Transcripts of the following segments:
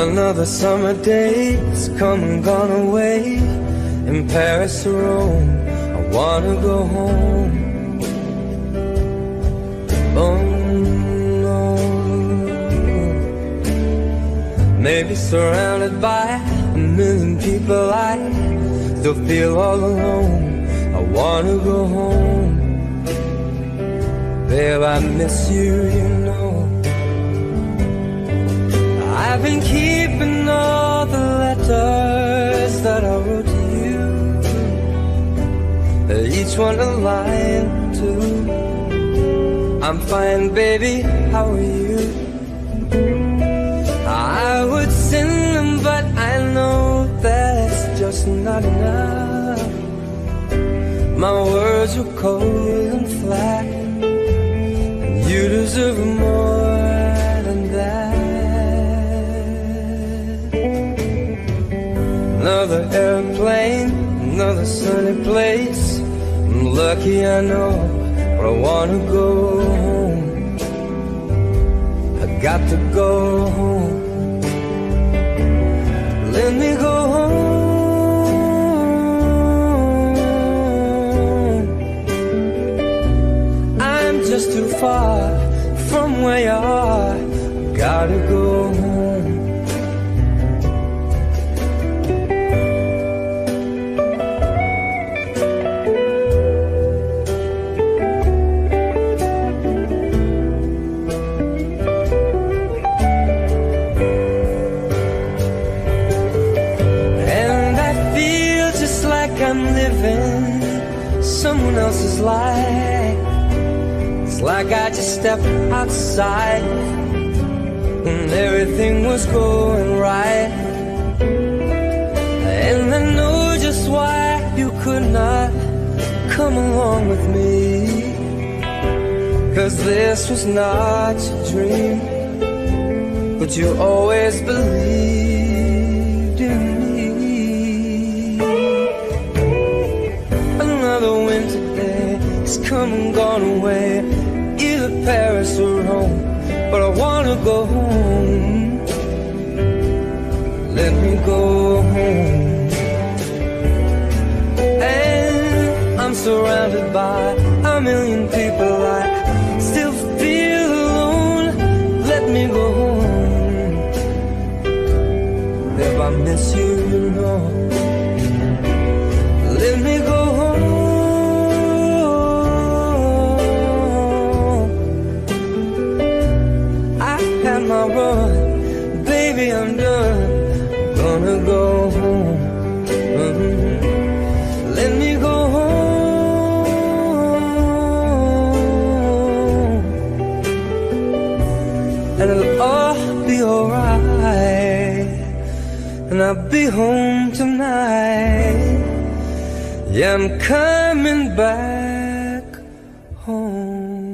Another summer day's come and gone away. In Paris or Rome, I wanna go home. Oh no. Maybe surrounded by a million people, I still feel all alone. I wanna go home. Babe, I miss you, you know. I've been keeping all the letters that I wrote to you, each one a line too. I'm fine, baby, how are you? I would send them, but I know that's just not enough. My words were cold and flat, and you deserve more than that. Another airplane, another sunny place. I'm lucky, I know, but I wanna go home. I got to go home. Let me go home. I'm just too far from where you are. Gotta go home. I'm living someone else's life. It's like I just stepped outside and everything was going right. And I know just why you could not come along with me, 'cause this was not your dream, but you always believed in me. Another winter day has come and gone away, either Paris or Rome, but I wanna go home. Let me go home. And I'm surrounded by a million people, I still feel alone. Let me go home. If I miss you, you know. Let me go home. My run, baby, I'm done. Gonna go home. Let me go home, and it'll all be alright. And I'll be home tonight. Yeah, I'm coming back home.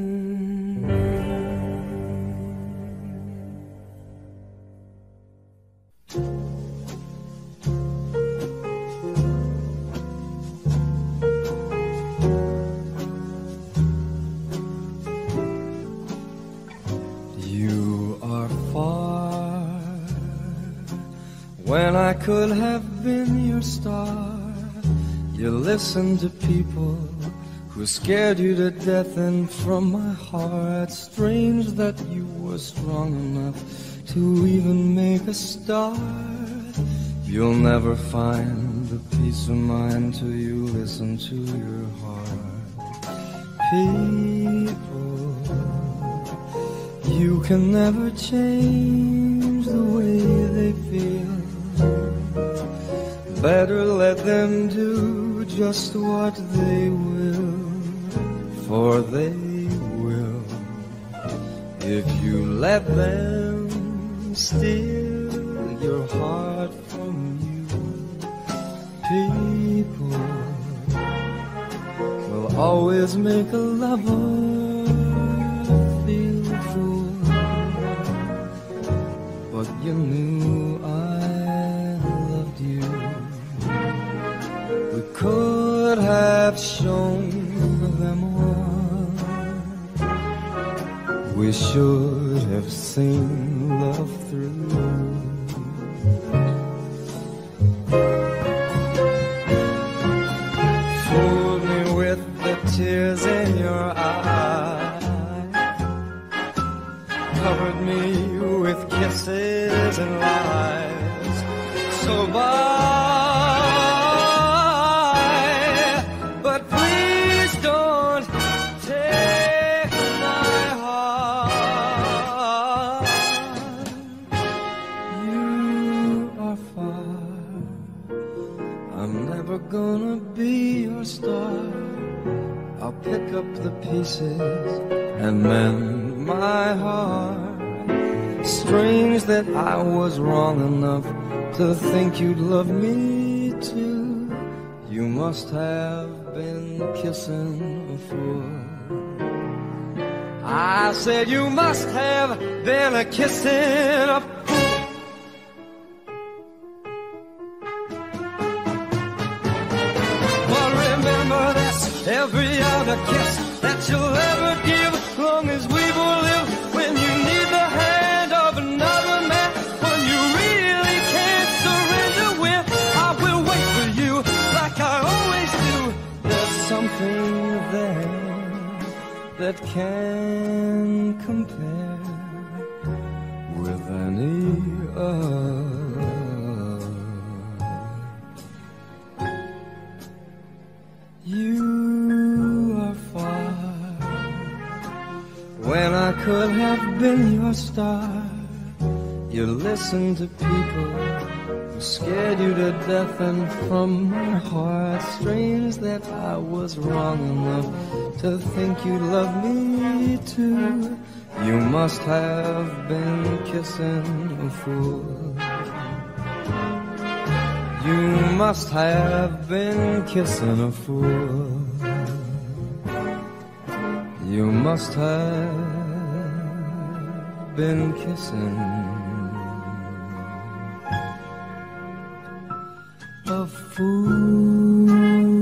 When I could have been your star, you listened to people who scared you to death, and from my heart, strange that you were strong enough to even make a start. You'll never find the peace of mind till you listen to your heart. People, you can never change the way they feel. Better let them do just what they will, for they will. If you let them steal your heart from you, people will always make a lover feel a fool. But you knew I loved you. We could have shown them all. We should have seen love through. tears in your eyes, covered me with kisses and lies. So bye, but please don't take my heart. You are far, I'm never gonna be your star. I'll pick up the pieces and mend my heart. Strange that I was wrong enough to think you'd love me too. You must have been kissing a fool. I said you must have been a kissing a fool. But remember this, every other kiss that you'll ever give, as long as we will live. When you need the hand of another man, when you really can't surrender, when I will wait for you like I always do. There's something there that can compare with any other. You are far, when I could have been your star. You listen to people who scared you to death, and from my heart, strange that I was wrong enough to think you loved me too. You must have been kissing a fool. You must have been kissing a fool. You must have been kissing a fool.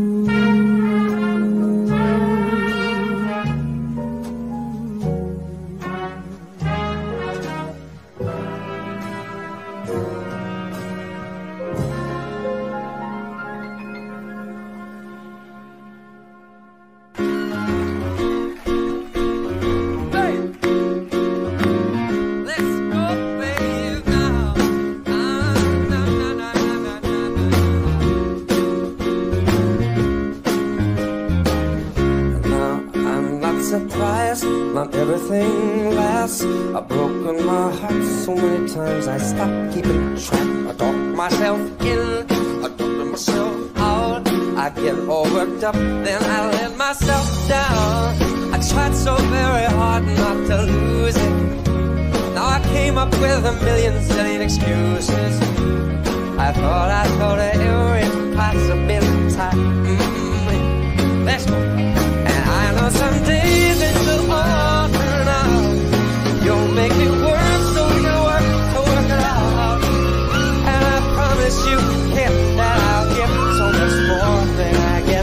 Not everything lasts. I've broken my heart so many times I stopped keeping track. I talk myself in, I talk myself out. I get all worked up, then I let myself down. I tried so very hard not to lose it. Now I came up with a million silly excuses. I thought every possibility. Let's go. And I know someday this will all turn out. You'll make me work so we can work to work it out. And I promise you, kid, that I'll give so much more than I get.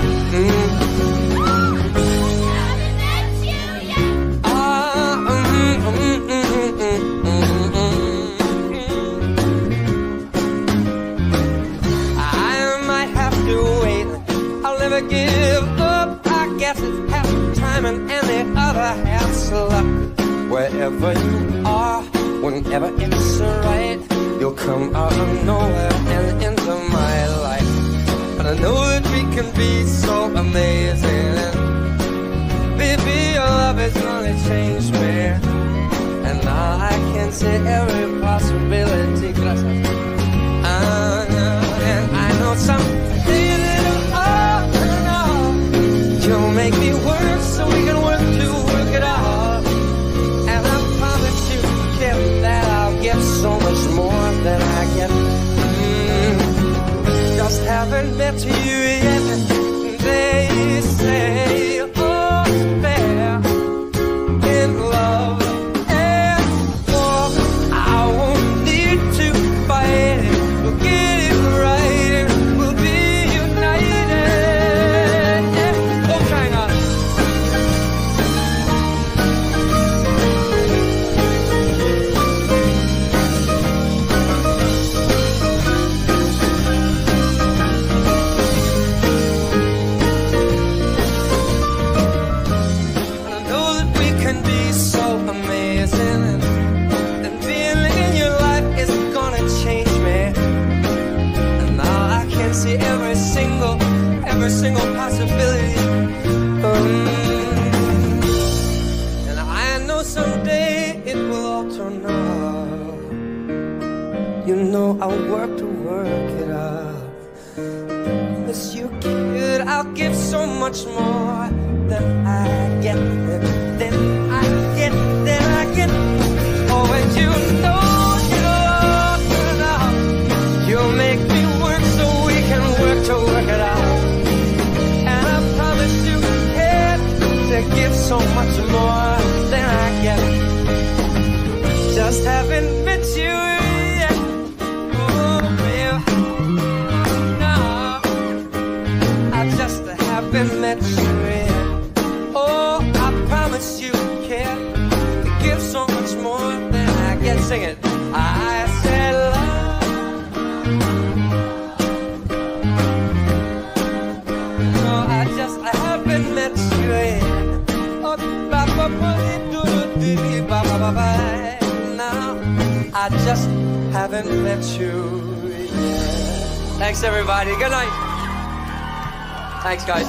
I might have to wait. I'll never give up. I guess it's half time and the other half's luck. Wherever you are, whenever it's right, you'll come out of nowhere and into my life. But I know that we can be so amazing. And baby, your love has only changed me. And now I can see every possibility. And I know someday it'll all turn out. You'll make me work so we can work to work it out. And I promise you, kid, that I'll get so much more than I get. Just haven't met you yet. They say all's fair in love and war. I won't need to fight it. We'll get it right and we'll be united. Yeah. Oh, China. know I'll work to work it out. Miss you, kid, I'll give so much more than I get, than I get, than I get. Oh, and you know you'll make me work so we can work to work it out. And I promise you, kid, to give so much more than I get. Just haven't met you yet. Oh, babe. No, I just haven't met you yet. Oh, I promise you, kid, to give so much more than I get. Sing it. I said love. No, I haven't met you yet. Oh, now I just haven't met you yet. Thanks, everybody. Good night. Thanks, guys.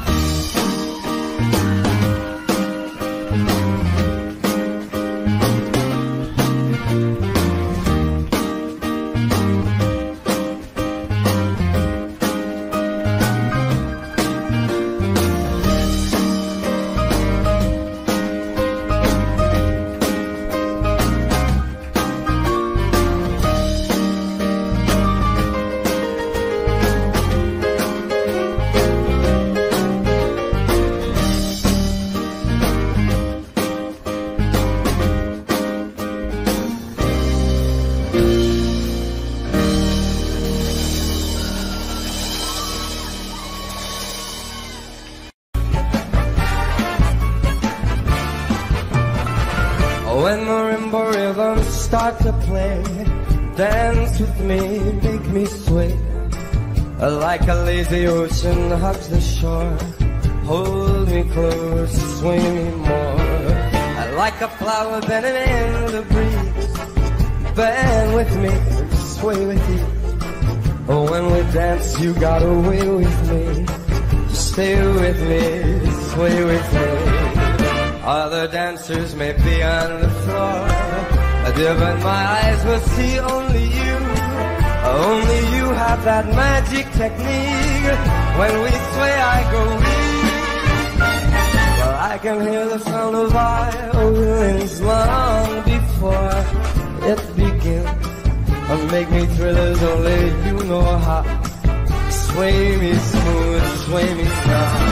When marimba rhythms start to play, dance with me, make me sway. Like a lazy ocean hugs the shore, hold me close, sway me more. Like a flower bending in the breeze, bend with me, sway with you. Oh, when we dance, you got away with me. Stay with me, sway with me. Other dancers may be on the floor, but my eyes will see only you. Only you have that magic technique. When we sway, I go weak. Well, I can hear the sound of violins long before it begins. Make me thrillers, only you know how. Sway me smooth, sway me down.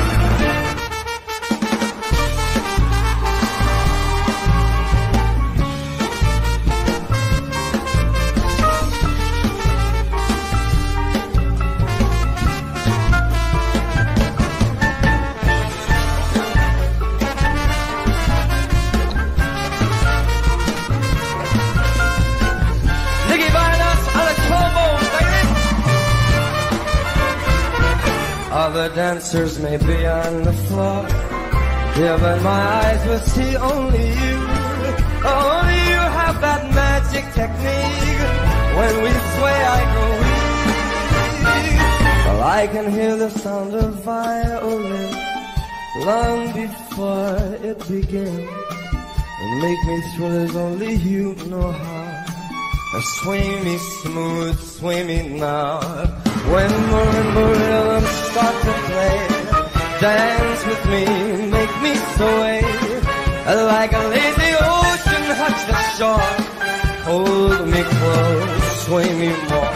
Other dancers may be on the floor, yeah, but my eyes will see only you. Only you have that magic technique. When we sway, I go weak. Well, I can hear the sound of violin long before it begins. And make me thrill as only you know how. Sway me smooth, sway me now. When marimba rhythms start to play, dance with me, make me sway. Like a lazy ocean hugs the shore, hold me close, sway me more.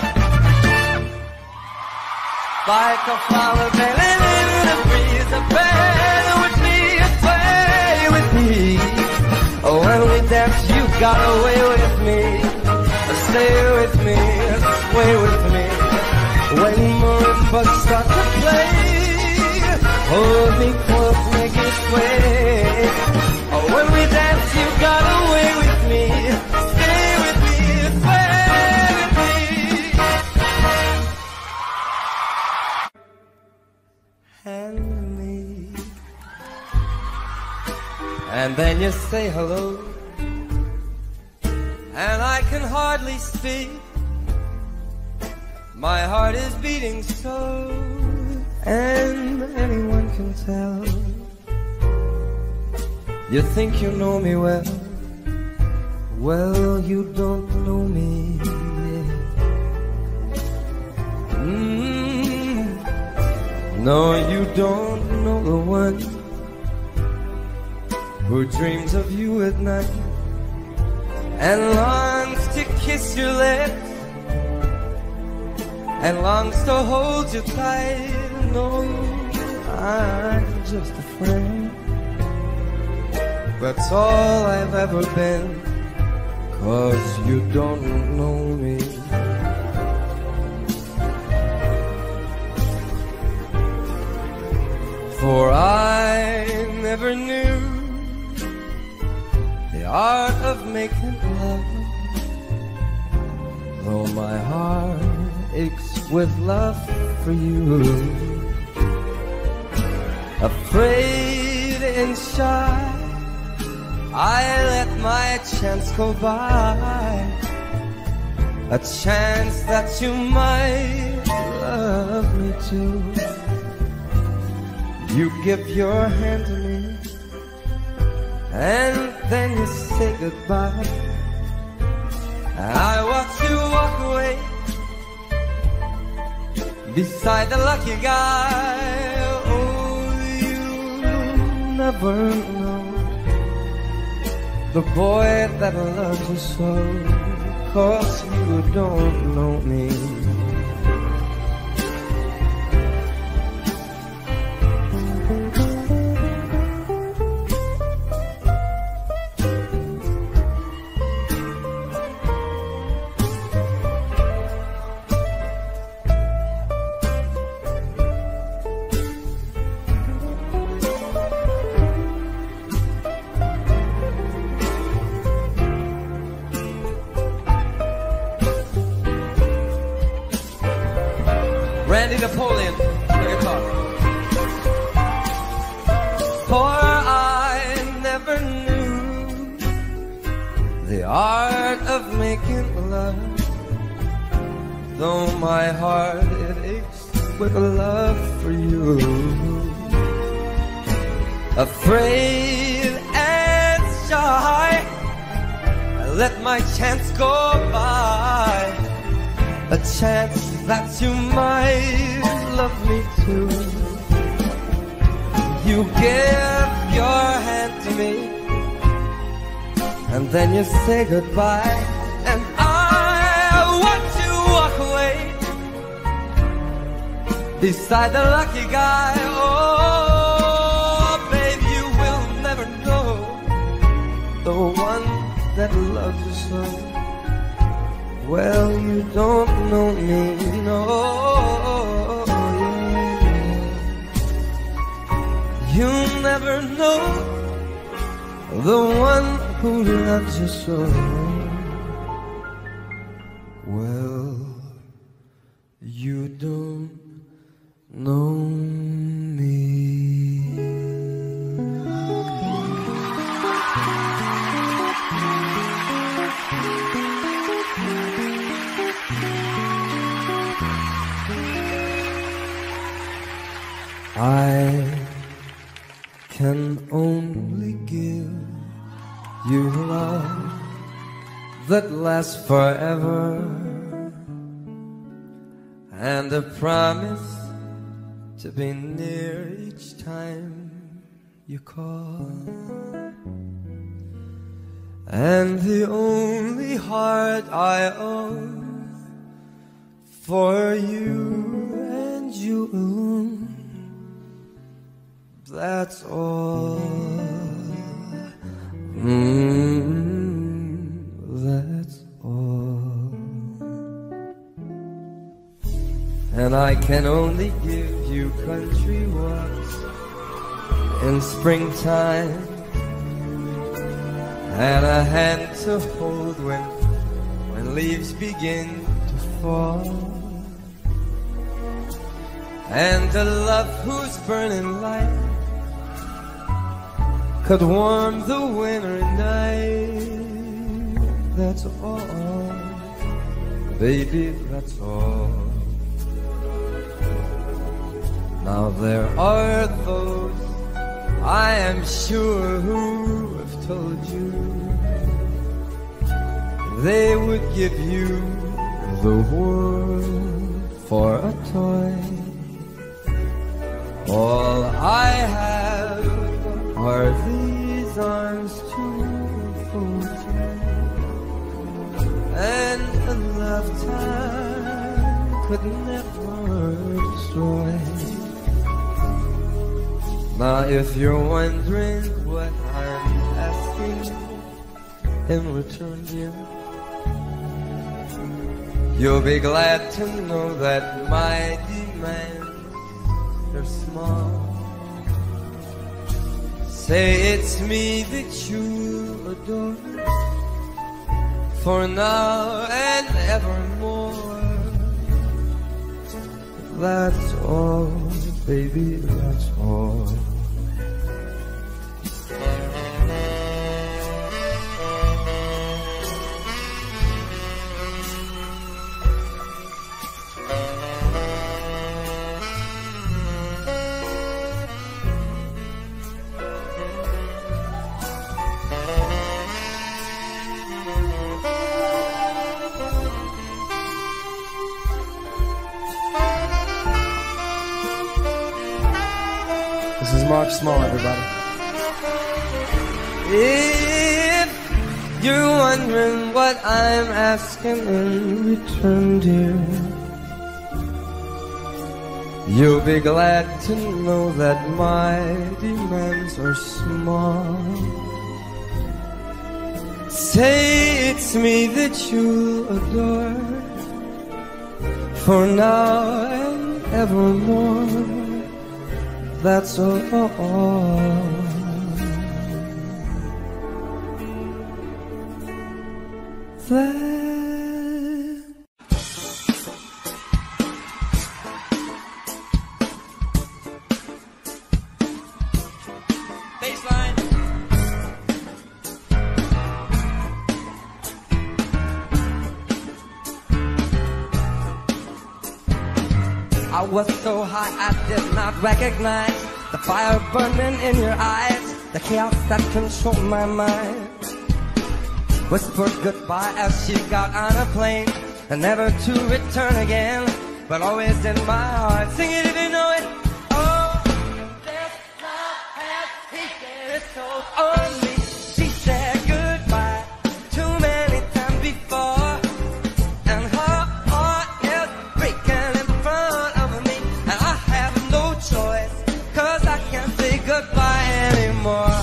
Like a flower bending in the breeze, bend with me, sway with me. Oh, when we dance, you got away with me. Stay with me, sway with me. When marimbas start to play, hold me close, make it sway. Oh, when we dance, you got away with me. Stay with me, sway with me. Hand me, and then you say hello. And I can hardly speak, my heart is beating so, and anyone can tell. You think you know me well, well, you don't know me yet. No, you don't know the one who dreams of you at night and longs to kiss your lips and longs to hold you tight. No, I'm just a friend. That's all I've ever been, 'cause you don't know me. For I never knew the art of making love, though my heart aches with love for you. Afraid and shy, I let my chance go by, a chance that you might love me too. You give your hand to me, and then you say goodbye. I watch you walk away beside the lucky guy. Oh, you never know the boy that loves you so, 'cause you don't know me. Randy Napoleon, the guitar. For I never knew the art of making love, though my heart it aches with love for you. Afraid and shy, I let my chance go by, a chance that you might love me too. You give your hand to me, and then you say goodbye, and I watch you walk away beside the lucky guy. Oh, babe, you will never know the one that loves you so. Well, you don't know me, no, yeah. You'll never know the one who loves you so. Well, you don't know me. I can only give you love that lasts forever, and a promise to be near each time you call. And the only heart I own for you and you alone, that's all. That's all. And I can only give you country walks in springtime, and a hand to hold when leaves begin to fall, and a love whose burning light could warm the winter night. That's all, baby, that's all. Now there are those, I am sure, who have told you they would give you the world for a toy. All I have are these arms to fold you, and a lifetime could never destroy. Now if you're wondering what I'm asking in return, dear, you'll be glad to know that my demands are small. Say it's me that you adore, for now and evermore. That's all, baby, that's all. This is Mark Small, everybody. If you're wondering what I'm asking in return, dear, you'll be glad to know that my demands are small. Say it's me that you adore, for now and evermore. That's all. Baseline. I was so high I did not recognize the fire burning in your eyes, the chaos that controlled my mind. Whispered goodbye as she got on a plane, and never to return again, but always in my heart. Sing it if you know it. Oh, this love has taken its toll on me. She said goodbye too many times before, and her heart is breaking in front of me, and I have no choice, 'cause I can't say goodbye anymore.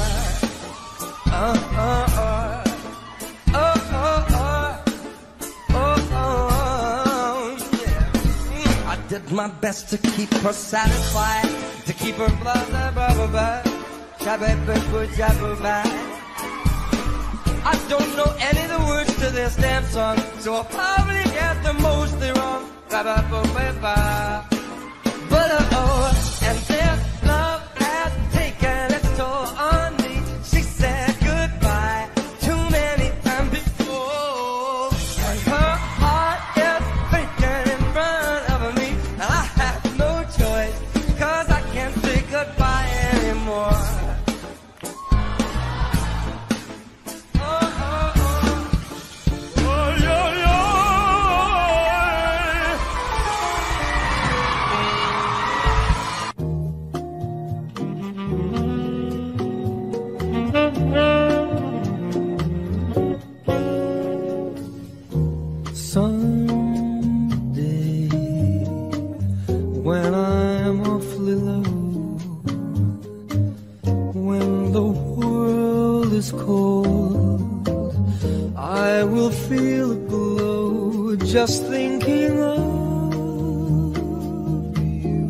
I did my best to keep her satisfied, to keep her blah blah blah blah blah. I don't know any of the words to this damn song, so I'll probably get them mostly wrong. But and this love has taken its toll on me. She said goodbye too many times before, and her heart is breaking in front of me, and I have no choice, 'cause I can't say goodbye anymore. Someday, when I'm awfully low, when the world is cold, I will feel a glow just thinking of you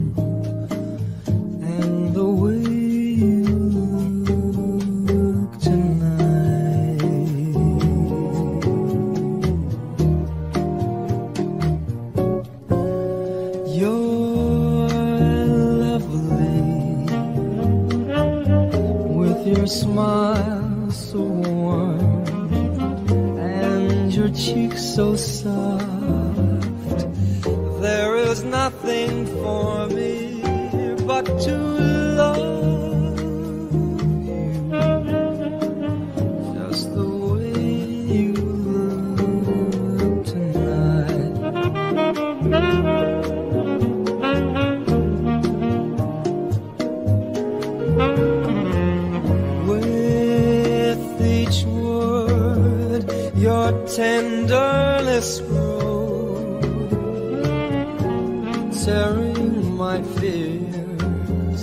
and the way you look tonight. You're lovely with your smile so warm and your cheeks so soft. There is nothing for me but to love you, just the way you look tonight. tenderless road, tearing my fears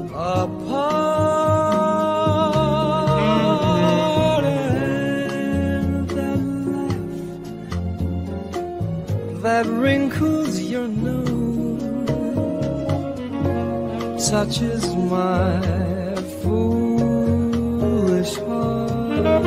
apart, and that laugh that wrinkles your nose touches my foolish heart.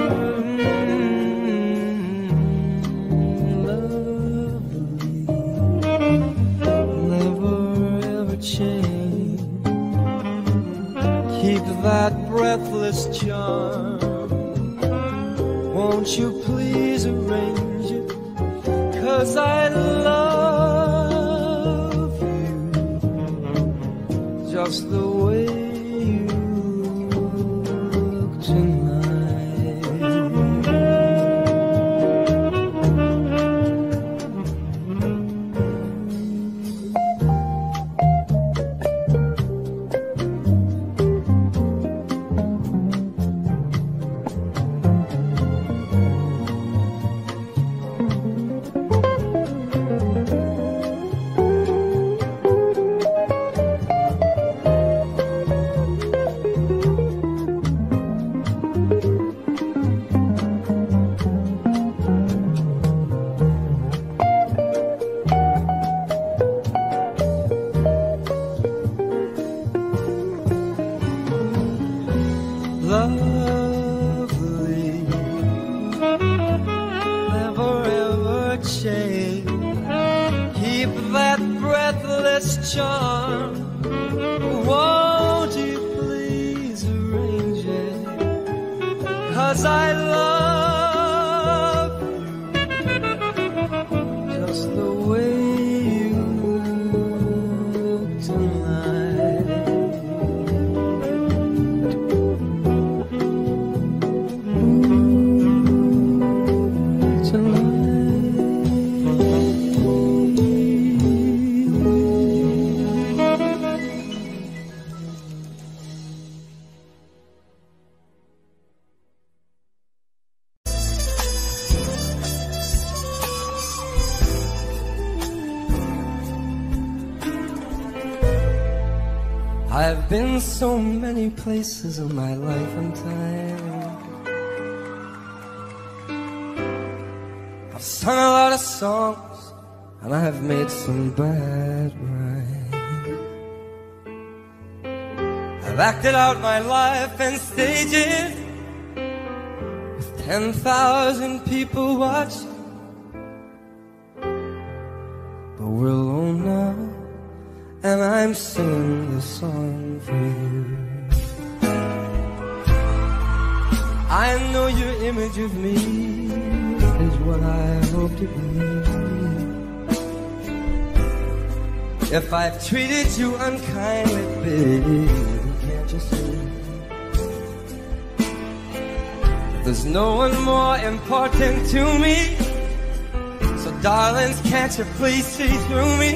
That breathless charm, won't you please arrange it? 'Cause I love you just the way you look tonight. Lovely, never ever change. Keep that breathless charm. Won't you please arrange it? 'Cause I love you just the way you look tonight. I've been so many places in my life and time. I've sung a lot of songs, and I have made some bad rhymes. I've acted out my life in stages with 10,000 people watching. But we're alone now, and I'm singing this song for you. I know your image of me is what I hope to be. If I've treated you unkindly, baby, can't you see? There's no one more important to me. So darlings, can't you please see through me?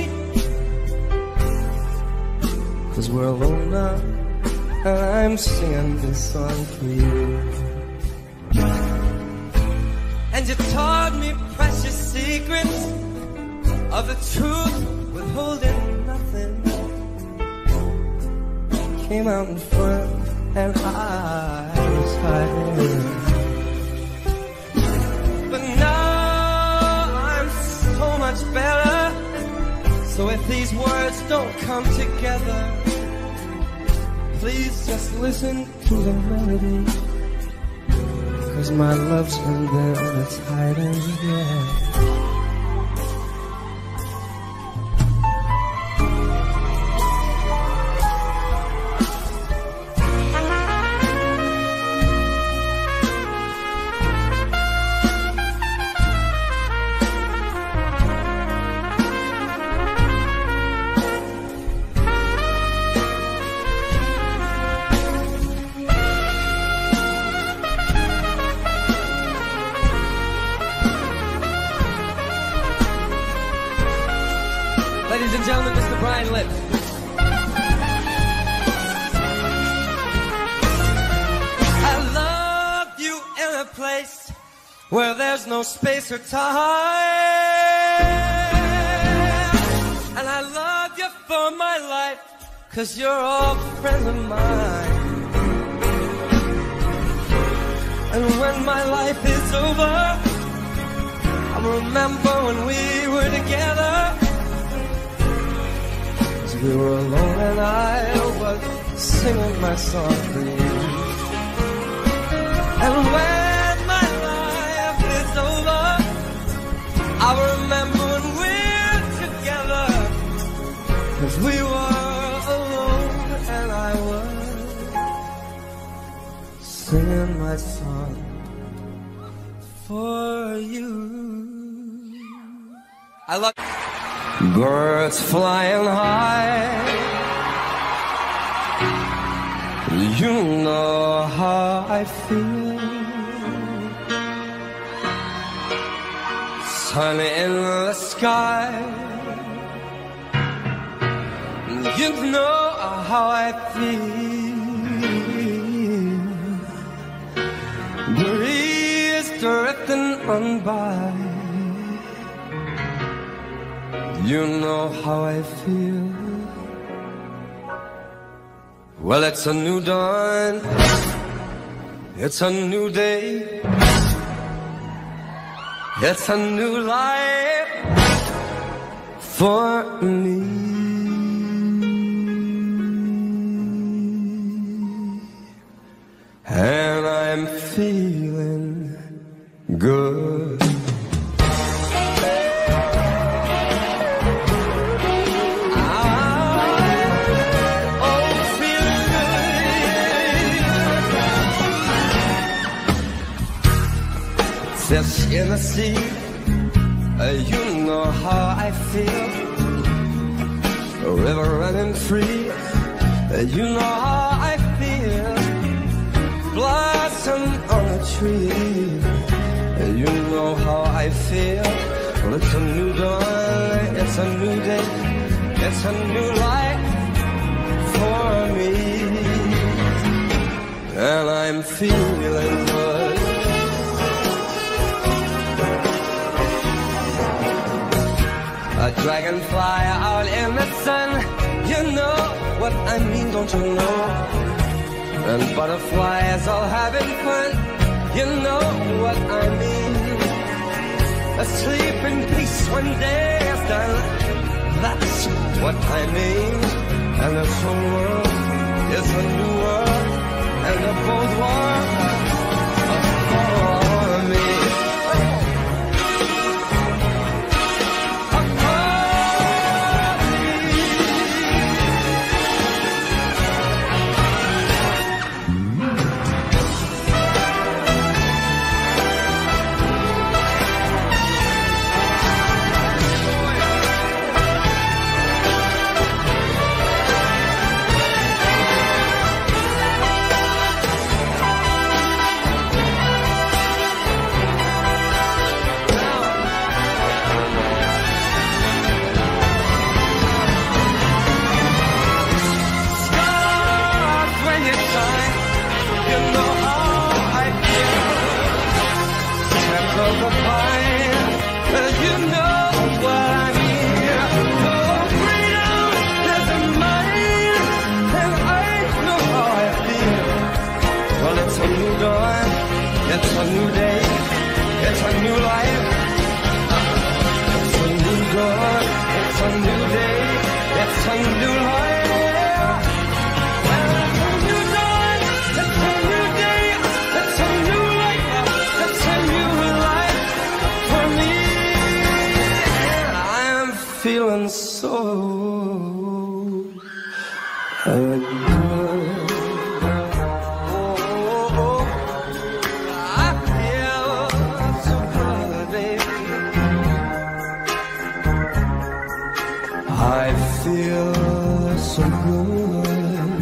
'Cause we're alone now, and I'm singing this song for you. And you taught me precious secrets of the truth, withholding nothing. Came out in front, and I was hiding. But now I'm so much better. So if these words don't come together, please just listen to the melody. 'Cause my love's in there, it's hiding, yeah. where there's no space or time. And I love you for my life, 'cause you're all friends of mine. And when my life is over, I'll remember when we were together. 'Cause we were alone and I was singing my song for you. And when my life is over, I'll remember when we're together. 'Cause we were alone and I was singing my song for you. I love birds flying high. You know how I feel. Sun in the sky. You know how I feel. Breeze drifting on by. You know how I feel. Well, it's a new dawn. It's a new day. It's a new life for me. And I'm feeling good. Fish in the sea, you know how I feel. A river running free, you know how I feel. Blossom on a tree, you know how I feel. Well, it's a new dawn, it's a new day, it's a new life for me. And I'm feeling good. A dragonfly out in the sun, you know what I mean, don't you know? And butterflies all having fun, you know what I mean. Asleep in peace when day is done, that's what I mean. And this whole world is a new world, and the both worlds are for me. It's a new day, it's a new life. It's a new dawn, it's a new day, it's a new life. Well, it's a new dawn, it's a new day, it's a new life, it's a new life for me. I am feeling so good. I feel so good.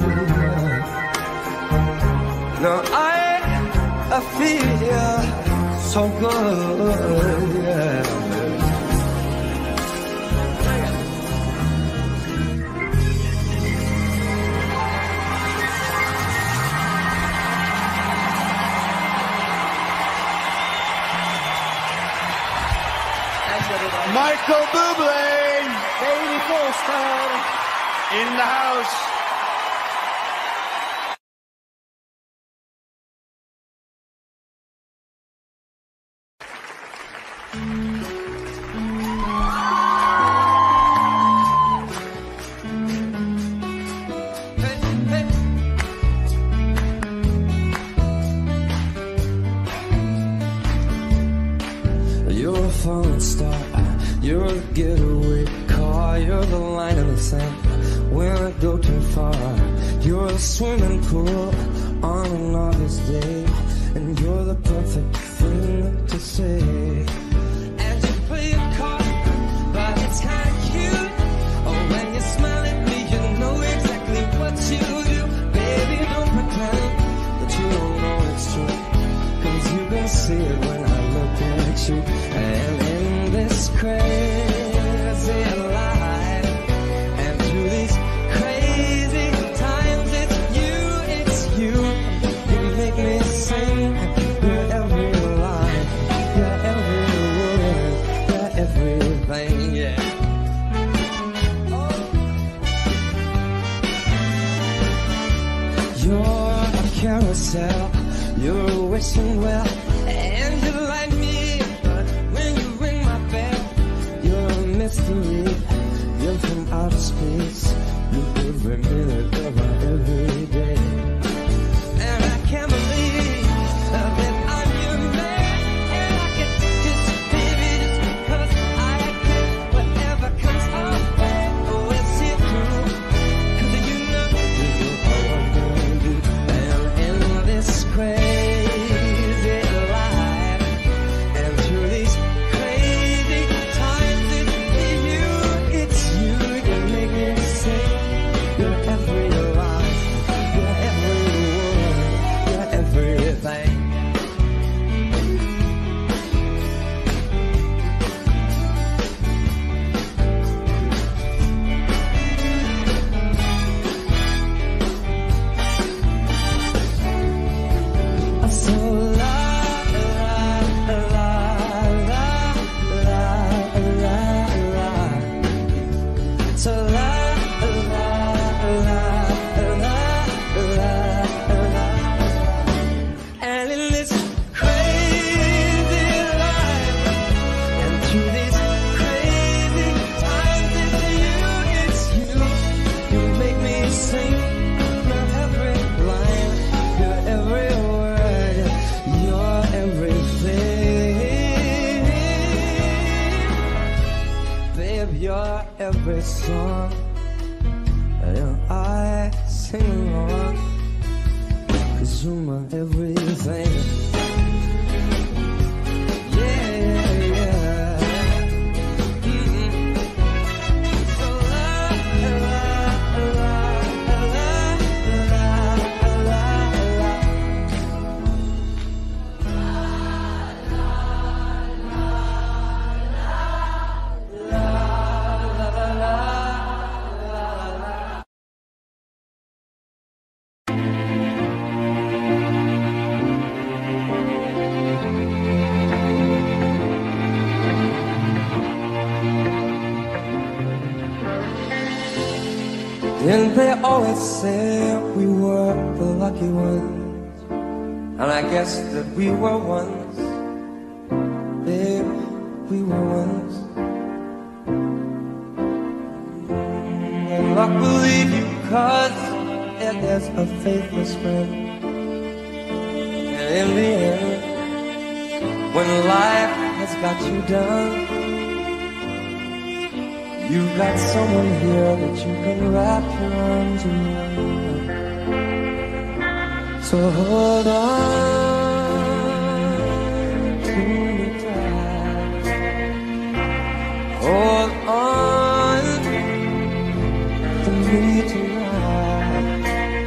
No, I feel so good. Yeah. Michael Bublé Baby Foster in the house. You're a falling star, you're a getaway car, you're the line in the sand when I go too far. You're a swimming pool on an August day, and you're the perfect thing to say. And you play a card, but it's kinda cute. Oh, when you smile at me, you know exactly what you do. Baby, don't pretend that you don't know it's true, 'cause you can see it when I look at you. And in this crazy life, and through these crazy times, it's you. You make me sing your every line, your every word, your everything, yeah. You're a carousel, you're a wishing well, and you light me up when you ring my bell. You're a mystery, you're from outer space, you're every minute of my everyday. And I can't believe that I'm your man, and I can kiss you, baby, just because I can. Whatever comes our way, oh, it's see through, 'cause you know all I'm gonna do. And in this crazy life, and through these crazy times, it's you. You make me sing your every line, your every word, your everything. So la la la la la la la. So la la la la la la. And in this crazy life, and through these crazy times, it's you. You make me sing your every line, your every word, your everything. Babe, you're every song, and I sing along, 'cause you're my everything. Yeah, yeah. So la la la la la la. And they always say we were the lucky ones, and I guess that we were once, babe, we were once. And luck will leave you 'cause it is a faithless friend. And in the end, when life has got you down, you've got someone here that you can wrap your arms around. So hold on to me tight. Hold on to me tonight.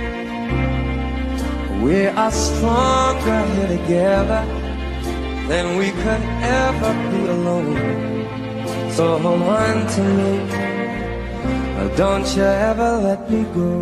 We are stronger here together than we could ever be alone. So hold on to me, don't you ever let me go.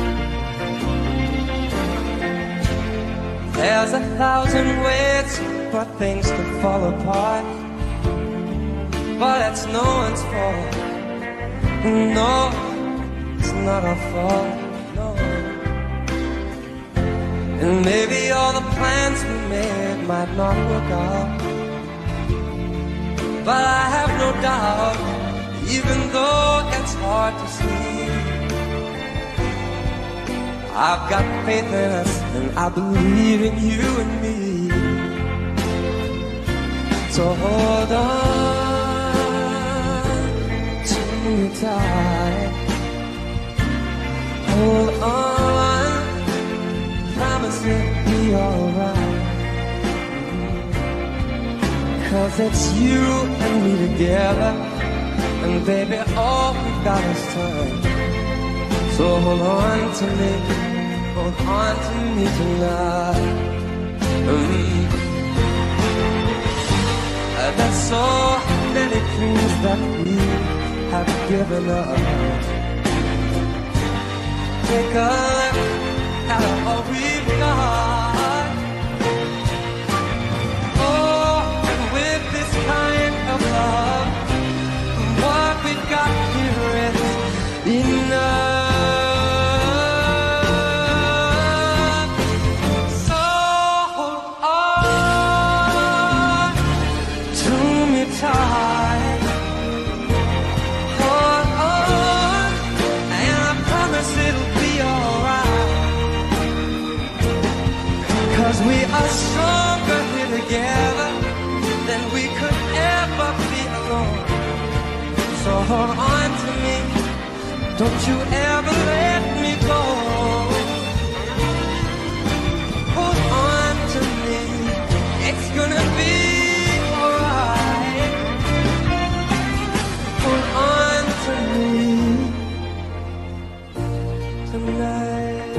There's 1,000 ways for things to fall apart, but it's no one's fault. No, it's not our fault, no. And maybe all the plans we made might not work out, but I have no doubt, even though it's hard to see, I've got faith in us, and I believe in you and me. So hold on to me tight. Hold on, promise it'll be alright. 'Cause it's you and me together, and baby, all we've got is time. So hold on to me, hold on to me tonight. There's so many dreams that we have given up. Take a look at all we've got. Oh, and with this kind of love, what we've got here is enough. So hold on to me tight. Hold on, and I promise it'll be alright. 'Cause we are stronger here together than we could ever be alone. So hold on to me, don't you ever let me go. Hold on to me, it's gonna be alright. Hold on to me tonight.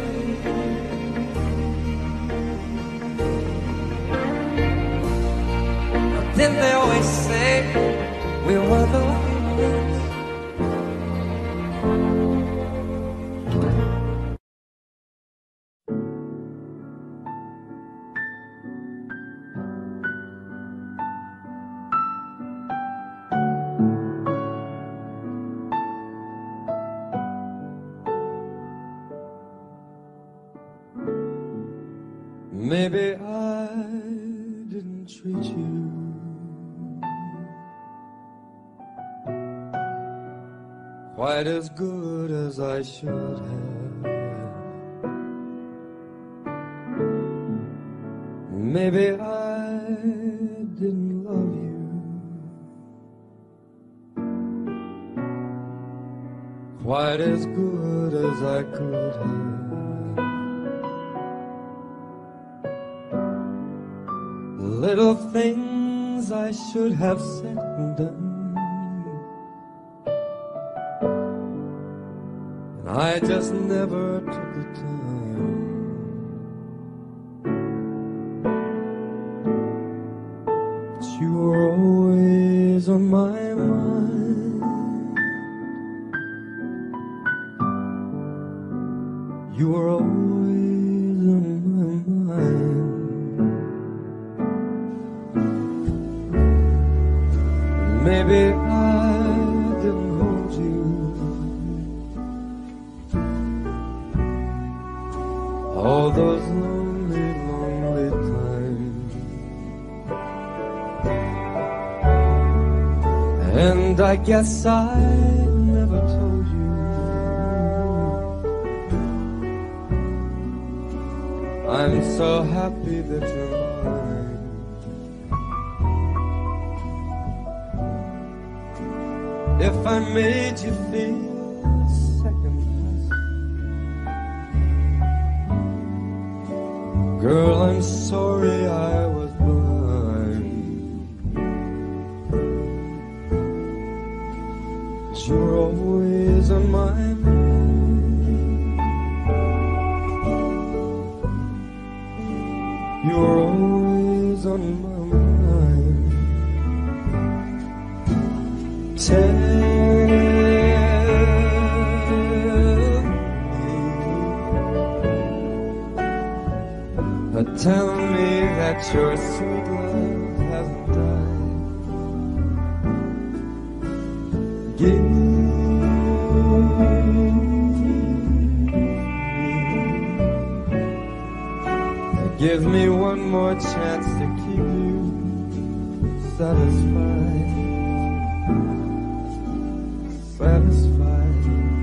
Didn't they always say we were the ones? Maybe I didn't treat you quite as good as I should have. Maybe I didn't love you quite as good as I could have. Little things I should have said and done, and I just never took the time. But you were always on my mind. You were always on my mind. Maybe I didn't hold you all those lonely, lonely times, and I guess I never told you I'm so happy that you're mine. If I made you feel second best, girl, I'm sorry I was blind. 'Cause you're always on my mind. You're always on my mind. Tell Tell me that your sweet love hasn't died. Give me one more chance to keep you satisfied. Satisfied.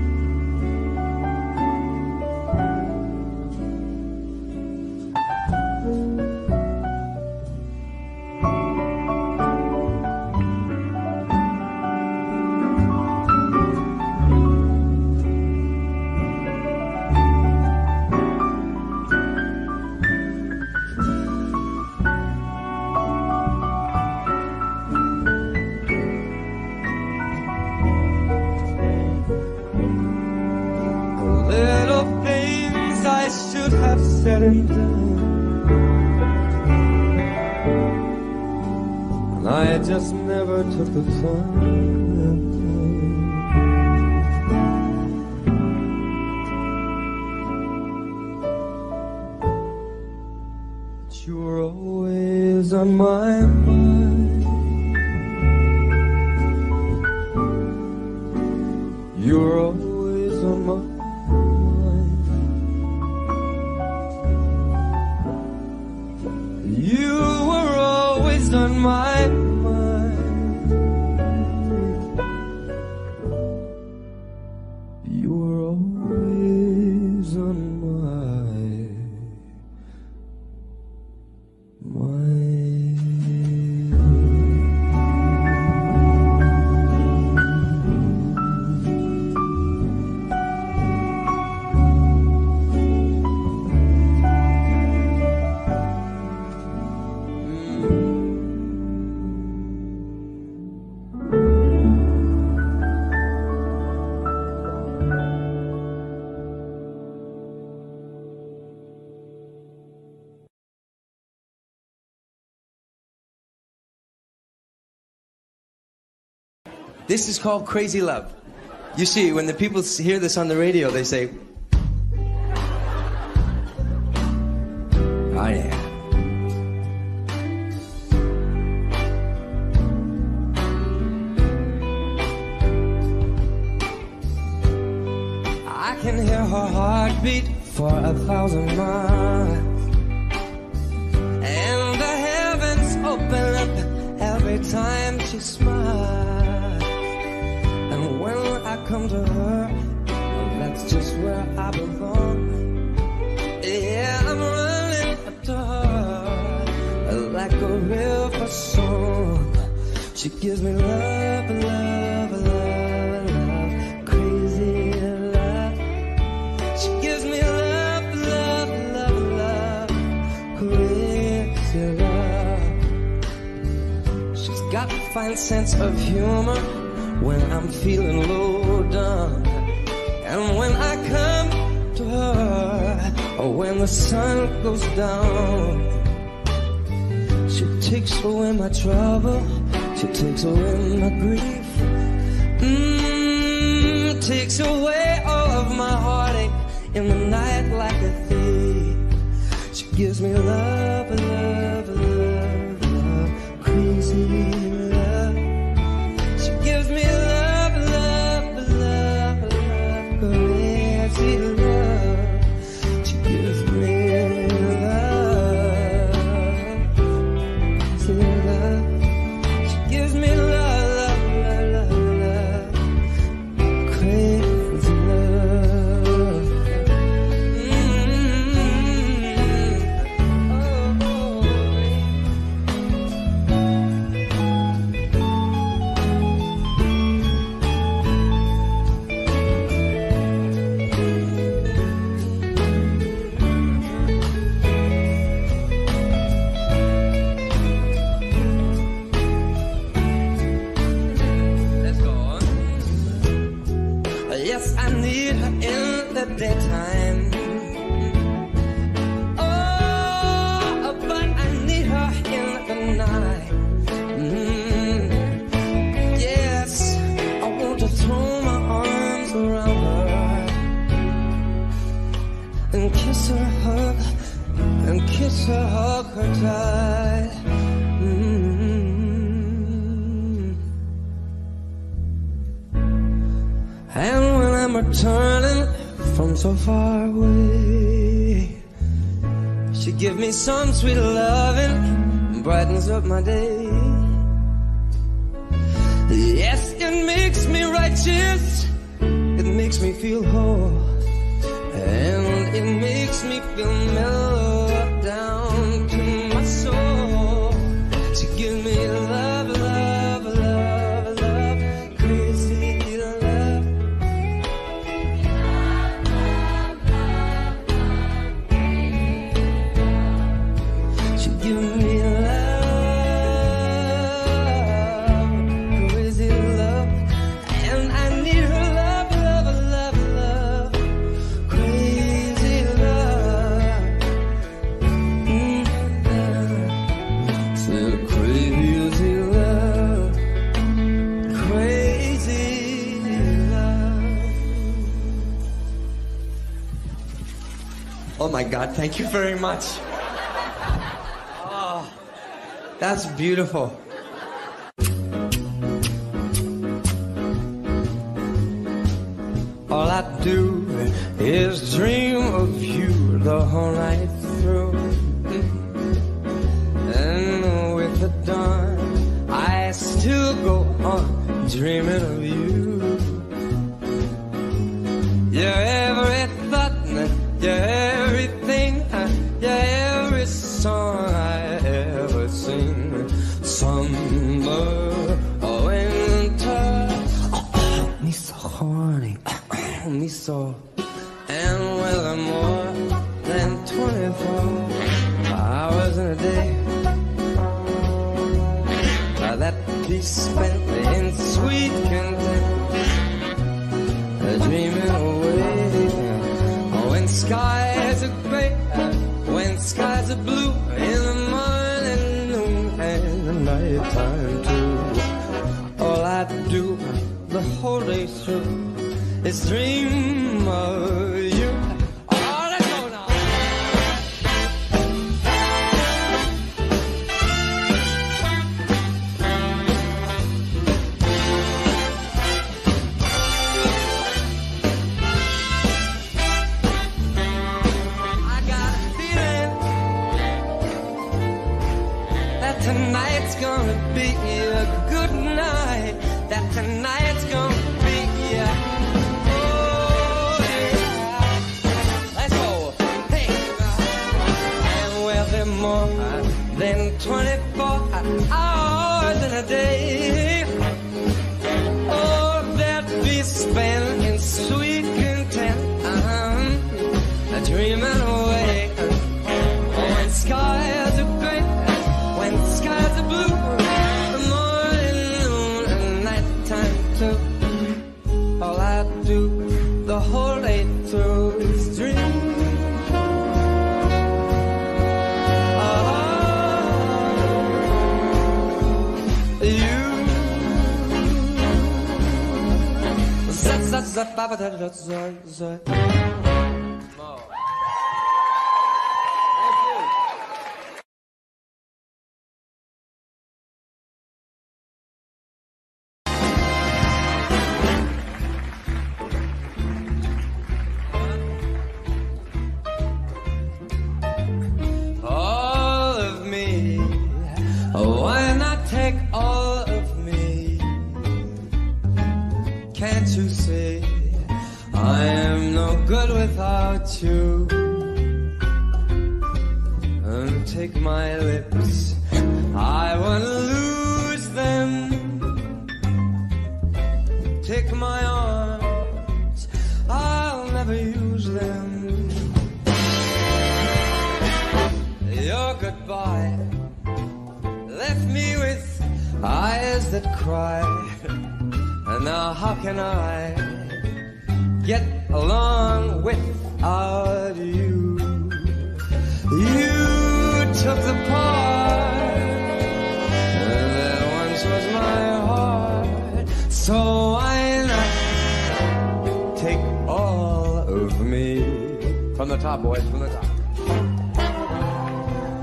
Said and done, and I just never took the time. But you were always on my mind. You were always on my mind. You were always on my mind. You were always on my mind. This is called Crazy Love. You see, when the people hear this on the radio, they say, oh yeah. I can hear her heartbeat for 1,000 miles, and the heavens open up every time she smiles. And when I come to her, well, that's just where I belong. Yeah, I'm running up to her like a river song. She gives me love, love, love, love, crazy love. She gives me love, love, love, love, crazy love. She's got a fine sense of humor when I'm feeling low down, and when I come to her, or when the sun goes down, she takes away my trouble, she takes away my grief, takes away all of my heartache in the night like a thief. She gives me love, love, love, love, crazy love. She gives me love, love, love, love, crazy love. She gives me love, crazy love. She gives me love, love, love, love, crazy love. Yes, I need her in the daytime. Oh, but I need her in the night. Yes, I want to throw my arms around her and kiss her, hug and kiss to hug her tight. And when I'm returning from so far away, she give me some sweet loving, brightens up my day. Yes, it makes me righteous, it makes me feel whole, and it makes me feel mellow down to my soul. She give me love, love, love, love, crazy love. She give me love, crazy love, and I need her love, love, love, love, crazy love. So crazy love, crazy love. Oh my God, thank you very much. Oh, that's beautiful. All I do is dream of you the whole night through. And with the dawn, I still go on dreaming of you. You're every thought, you're everything, you're every song I ever sing. Summer or winter, me so horny, me so. And with more than 24 hours in a day, that be spent in sweet content, dreaming away. When skies are gray, when skies are blue, in the morning, noon, and the night time too. All I do the whole day through is dream of you. Oh, let's go now. I got a feeling that tonight's gonna be a good night. That tonight's gonna be more than 24 hours in a day. Oh, that we spend in sweet content, dreaming away. When skies are gray, when skies are blue, the morning, noon, and nighttime too. All I do the whole day through is dream. All of me, why not take all of me? Can't you see I am no good without you? And take my lips, I wanna lose them. Take my arms, I'll never use them. Your goodbye left me with eyes that cry. And now how can I get along without you? You took the part that once was my heart, so why not take all of me? From the top, boys, from the top.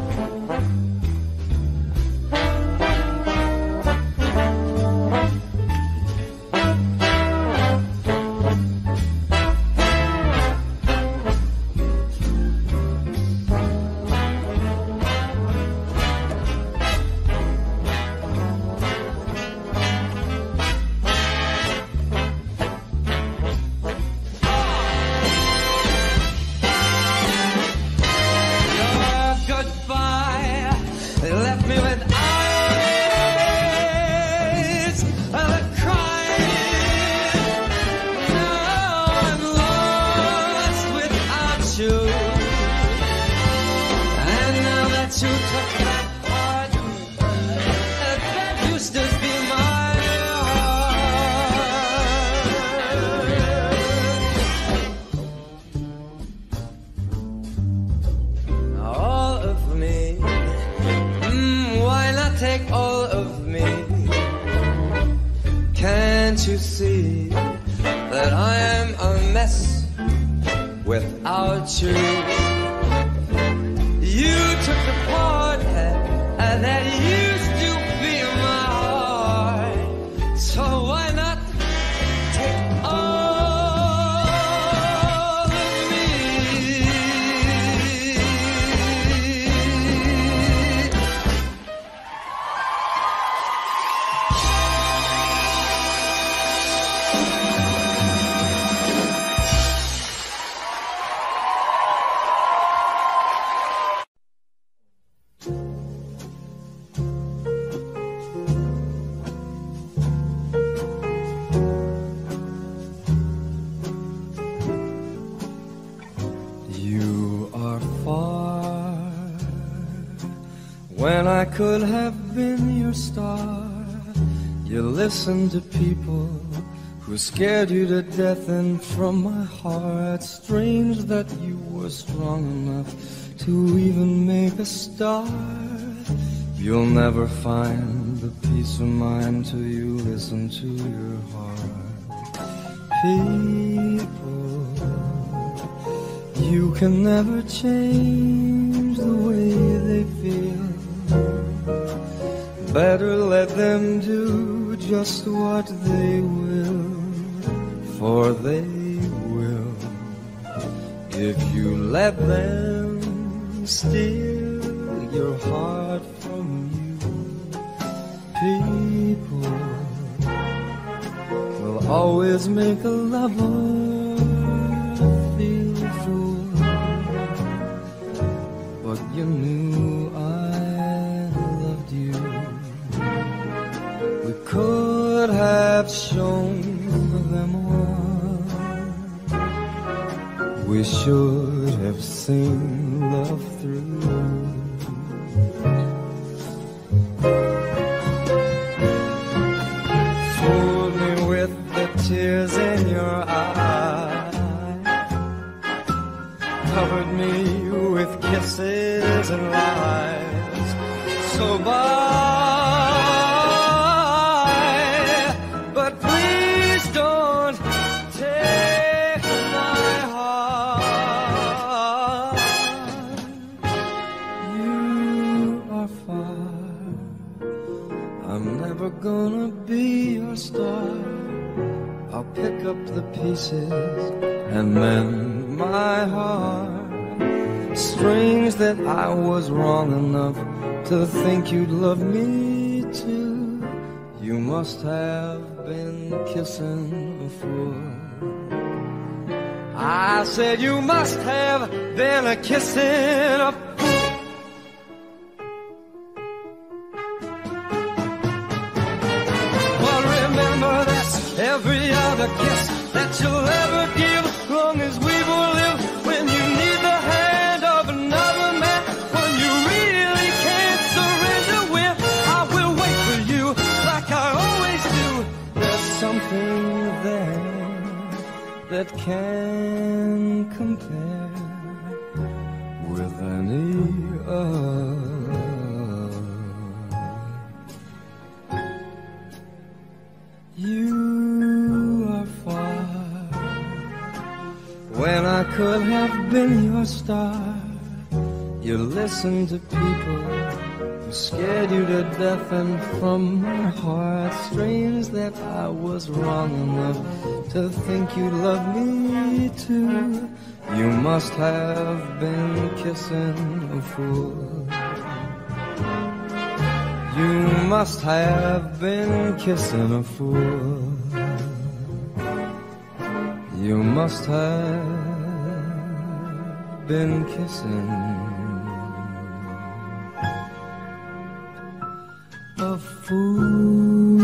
take all of me. Can't you see that I am a mess without you? You took the part that used to be my heart, so why not take all of me? When I could have been your star, you listened to people who scared you to death, and from my heart, strange that you were strong enough to even make a start. You'll never find the peace of mind till you listen to your heart. People, you can never change the way they feel. Better let them do just what they will, for they will. If you let them steal your heart from you, people will always make a lover feel a fool. But you knew I loved you. We could have shown them all. We should have seen love through. Fooled me with the tears in your eyes, covered me with kisses and lies. So bye, but please don't take my heart. You are far, I'm never gonna be your star. I'll pick up the pieces and mend my heart. Strange that I was wrong enough to think you'd love me too. You must have been kissing a fool. I said you must have been a kissing a fool. But remember this, every other kiss that you'll ever give, long as we will live. When you need the hand of another man, when you really can't surrender, when I will wait for you like I always do. There's something there that can compare with any other. You are far, when I could have been your star. You listened to people who scared you to death, and from my heart, strange that I was wrong enough to think you'd love me too. You must have been kissing a fool. You must have been kissing a fool. You must have been kissing a fool.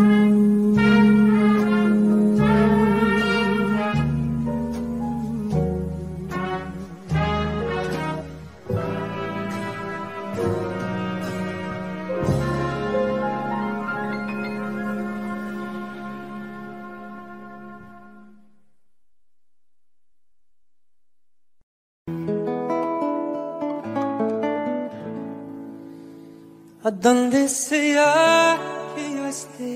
¿A dónde sea que yo esté?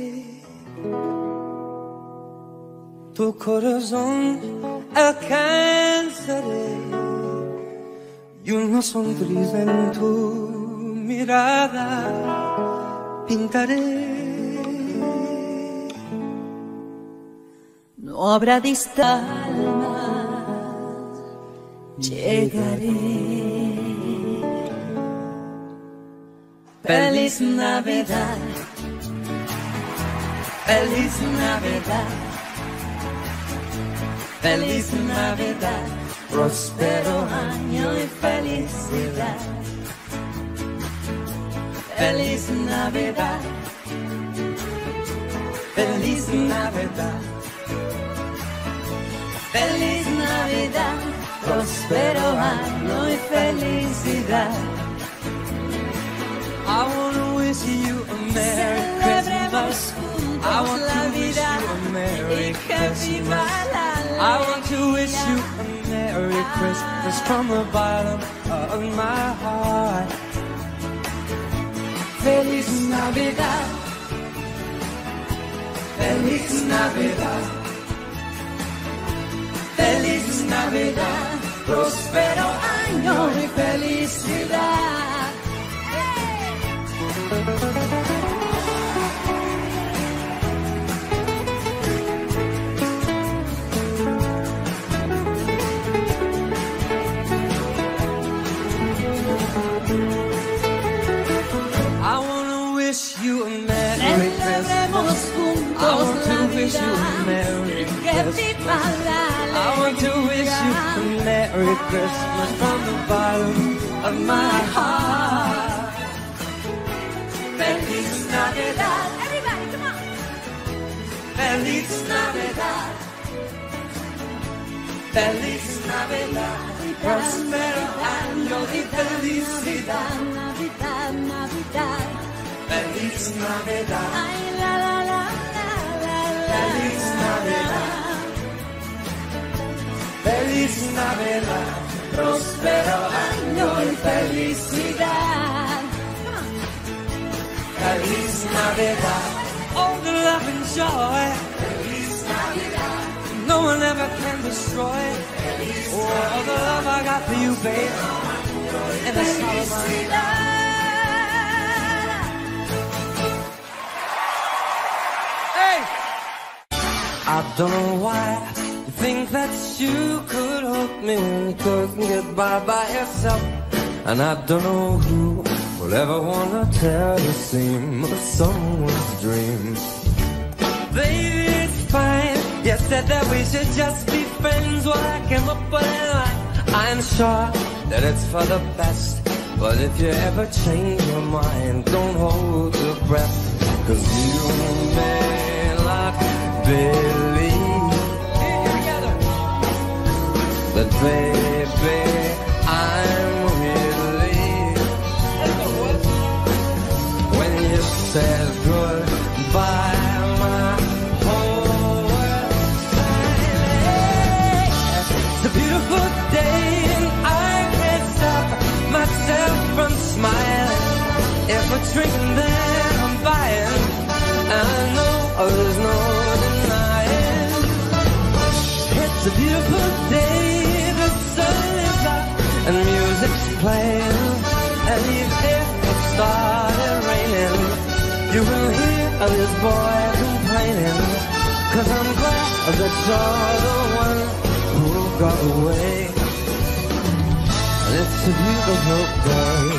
Tu corazón alcanzaré y una sonrisa en tu mirada pintaré. No habrá distancia, llegaré. Feliz Navidad, feliz Navidad, feliz Navidad, próspero año y felicidad. Feliz Navidad, feliz Navidad, feliz Navidad, próspero año y felicidad. I wanna wish you a Merry Christmas. I want to wish you a Merry Christmas. I want to wish you a Merry Christmas from the bottom of my heart. Feliz Navidad, feliz Navidad, feliz Navidad, próspero año y felicidad. I wanna wish you a Merry Christmas. I want to wish you a Merry Christmas. I want to wish you a Merry Christmas from the bottom of my heart. Feliz Navidad, everybody, come on. Feliz Navidad, Feliz Navidad, próspero año y felicidad. Navidad, Navidad, Feliz Navidad, ay la la la la la la. Feliz Navidad, Feliz Navidad, Próspero año y felicidad. Feliz Navidad, all the love and joy. Feliz Navidad, No one ever can destroy. Oh, all the love I got for you, babe. And the sorrow of mine. Hey! I don't know why you think that you could help me when you couldn't get by yourself. And I don't know who will ever wanna tell the seam of someone's dream. Baby, it's fine. You said that we should just be friends. Well, I came up with a line. I'm sure that it's for the best. But if you ever change your mind, don't hold your breath. 'Cause you may not believe that, baby, I'm relieved when you said goodbye. My whole world silent. It's a beautiful day and I can't stop myself from smiling. If we're drinking, then I'm buying. And I know there's no denying. It's a beautiful day, the sun is up and music's playing. And even if it started raining, you will hear this boy complaining. 'Cause I'm glad that you're the one who got away. And it's a beautiful day.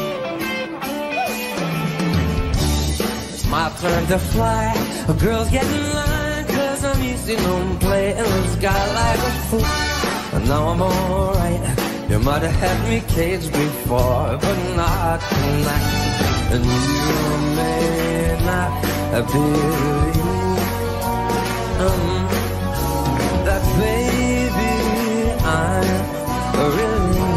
It's my turn to fly. A girl's getting in line 'cause I'm used to don't play in the sky like a fool. And now I'm alright. You might have had me caged before, but not tonight. And you may not believe that, baby, I'm really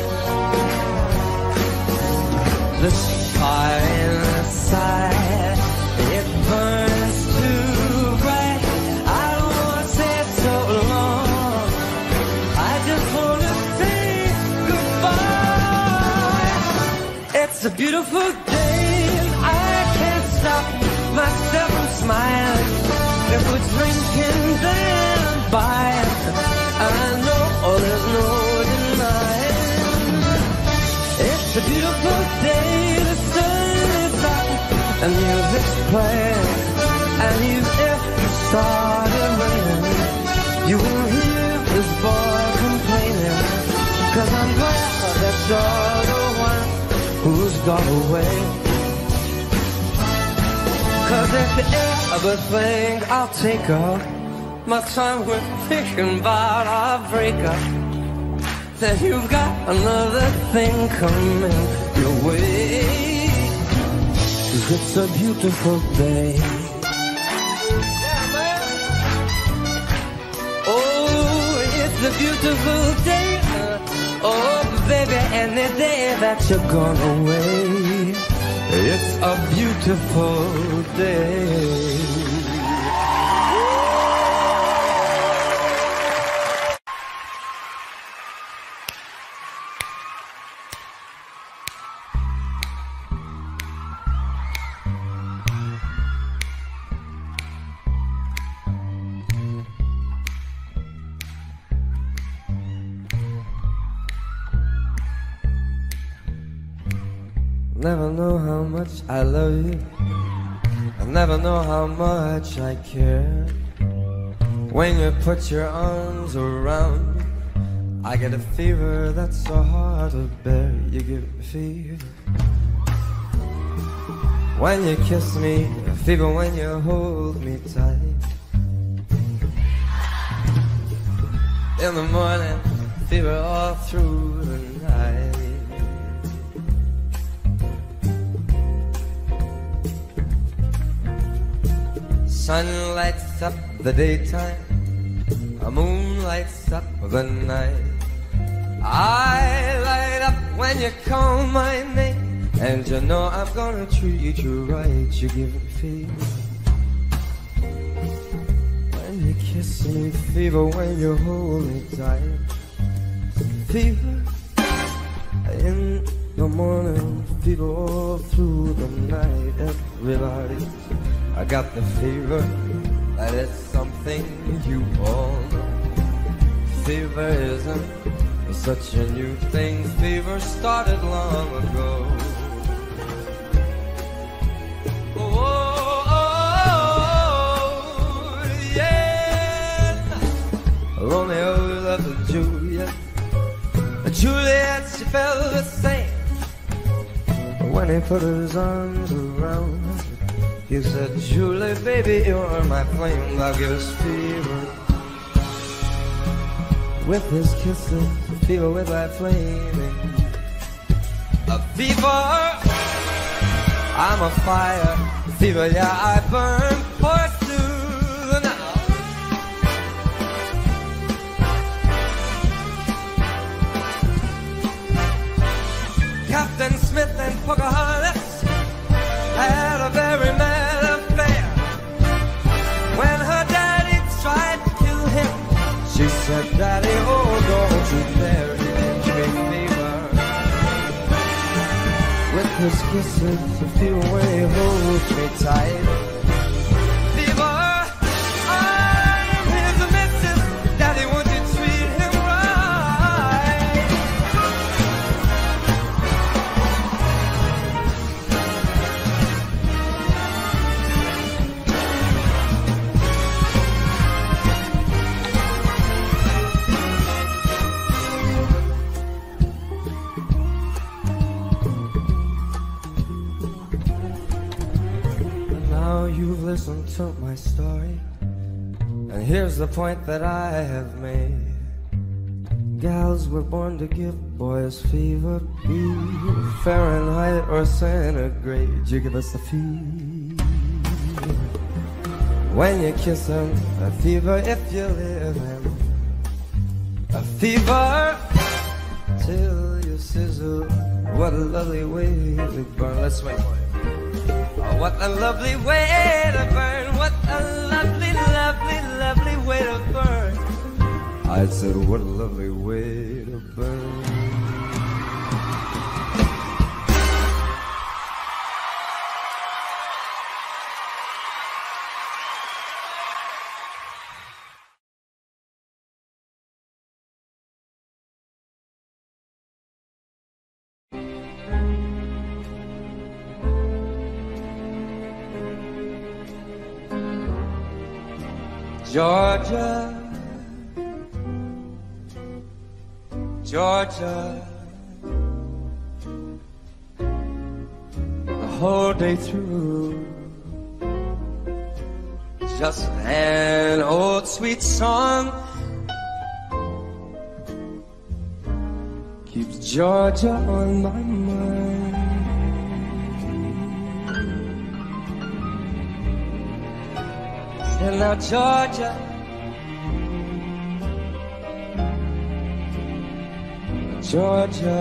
the fire inside. It burns too bright. I don't wanna stay so long. I just wanna say goodbye. It's a beautiful day. stop myself from smiling. If we're drinking, then buying, I know there's no denying. It's a beautiful day, the sun is up, and music's playing. And even if it started raining, you will hear this boy complaining. 'Cause I'm glad that you're the one who's gone away. 'Cause if you ever think I'll take up my time with thinking about our breakup, then you've got another thing coming your way. 'Cause it's a beautiful day. Yeah, man. Oh, it's a beautiful day. Oh, baby, any day that you're gone away, it's a beautiful day. Never know how much I love you. I never know how much I care. When you put your arms around me, I get a fever that's so hard to bear. You give me fever when you kiss me, a fever when you hold me tight. In the morning, fever all through the night. Sun lights up the daytime, a moon lights up the night. I light up when you call my name, and you know I'm gonna treat you right. You give me fever when you kiss me, fever when you hold me tight. Fever in the morning, fever all through the night. Everybody, I got the fever, that is something you all know. Fever isn't such a new thing, fever started long ago. Oh, yeah. Romeo loved Juliet, Juliet, she felt the same. When he put his arms around her, he said, Julie, baby, you're my flame. I'll give us fever with his kisses, fever with my flaming. A fever, I'm a fire. Fever, yeah, I burn, pursue the now. Captain Smith and Pocahontas had a very mad affair. When her daddy tried to kill him, she said, Daddy, oh, don't you dare. He gave me fever with his kisses, to feel when he holds me tight. Fever, I'm his missus. Daddy, won't you treat him right? You've listened to my story, and here's the point that I have made. Gals were born to give boys fever, be Fahrenheit or centigrade. You give us the fever when you kiss them, a fever if you live in, a fever till you sizzle. What a lovely way to burn. Let's wait for it. Oh, what a lovely way to burn. What a lovely, lovely, lovely way to burn. I said, what a lovely way to burn. Georgia, Georgia, the whole day through, just an old sweet song keeps Georgia on my mind. Still now Georgia, Georgia,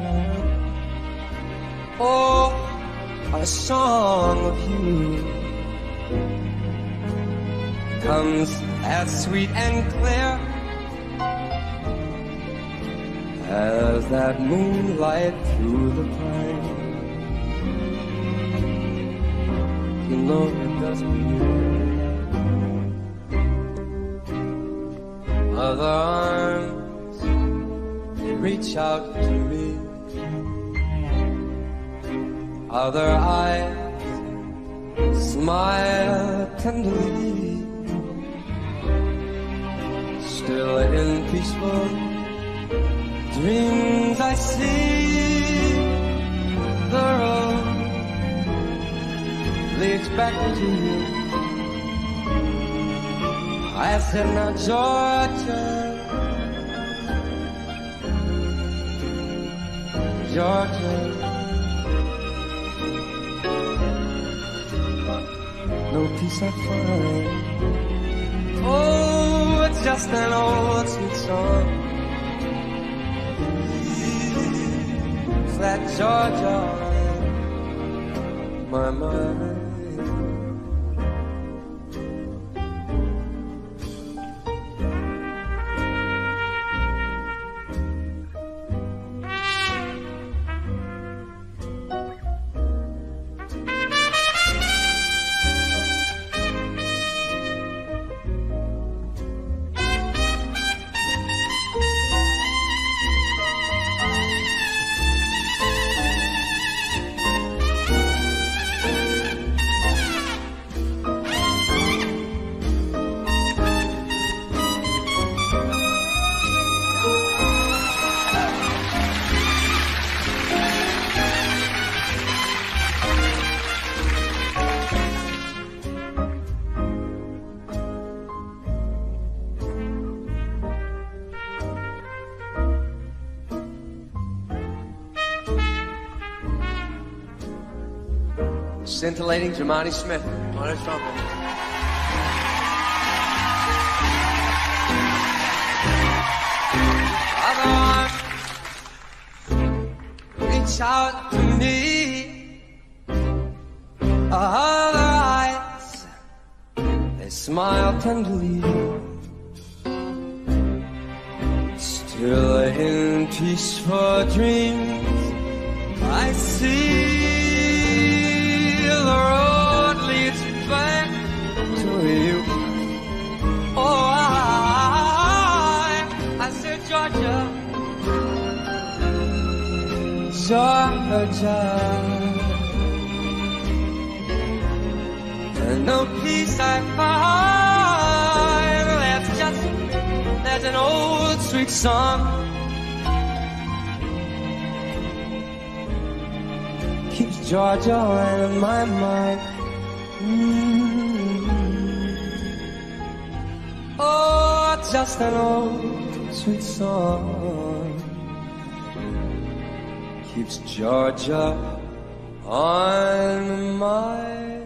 oh, a song of you comes as sweet and clear as that moonlight through the pine. You know it does me. Other arms reach out to me, other eyes smile tenderly. Still in peaceful dreams I see the road leads back to you. I said, now Georgia, Georgia, no peace I find. Oh, it's just an old sweet song. It's that Georgia on my mind. Scintillating Jemani Smith on his trumpet. Other arms reach out to me, other eyes they smile tenderly. Still in peaceful dreams I see the road leads back to you. Oh, I said, Georgia, Georgia, and no peace I find. That's an old sweet song keeps Georgia on my mind. Oh, just an old sweet song keeps Georgia on my